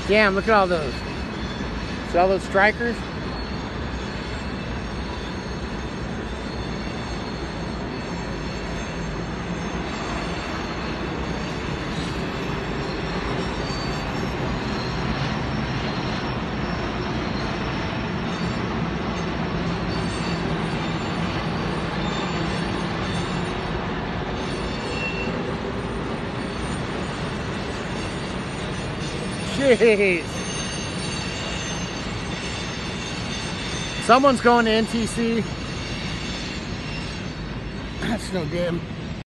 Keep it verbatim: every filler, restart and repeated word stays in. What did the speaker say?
Damn, look at all those. See all those strikers? Jeez. Someone's going to N T C. That's no good.